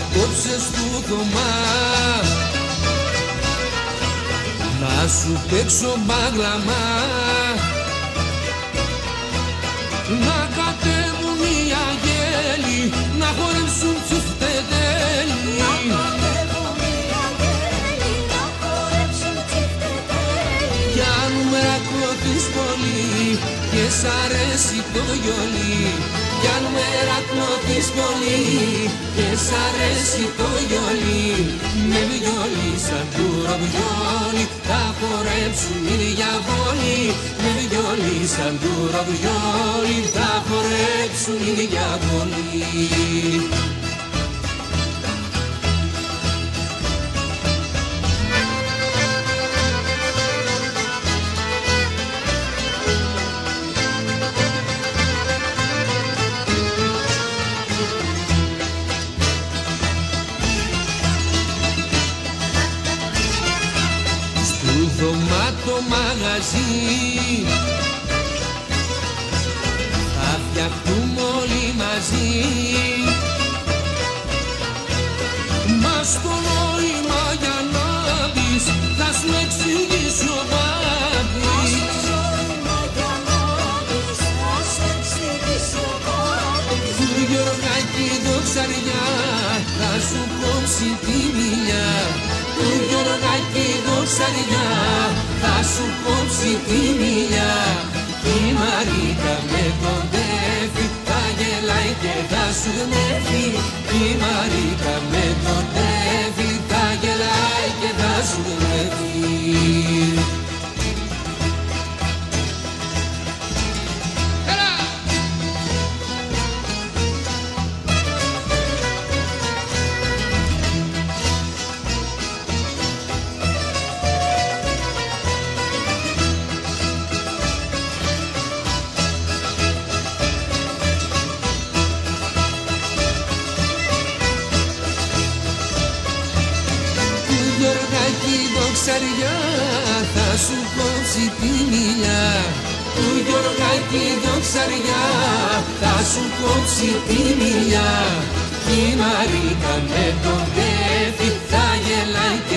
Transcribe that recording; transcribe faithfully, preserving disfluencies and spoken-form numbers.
κόψες του Θωμά, να σου παίξω μπάγλαμα, να κατέβουν οι αγγέλοι, να χορέψουν τσιφτετέλοι. Κι αν μερακλώτης πολύ και σ' αρέσει το γιολί, κι αν μερακλώτης πολύ και σ' αρέσει το γιολί, με βιολί σαν του ροβιόλι θα χορέψουν οι διαβόλοι, με βιολί σαν του ροβιόλι θα χορέψουν οι διαβόλοι. Θωμά το μαγαζί θα φτιαχτούμε όλοι μαζί, μας το νόημα για να δεις θα σου εξηγήσει ο Μπάμπης. Του Γιωργάκη δοξαριά θα σου κόψει τη μιλιά, του Γιωργάκη δοξαριά θα σου κόψει τη μιλιά. Η Μαρίκα με τον Τέφη θα γελάει και θα σου νεύει, η Μαρίκα με τον Τέφη θα γελάει και θα σου νεύει. Γιωργάκη δοξαριά θα σου κόψει τη μιλιά, του Γιωργάκη δοξαριά θα σου κόψει τη μιλιά. Η Μαρίκα με τον Τέφη θα γελάει και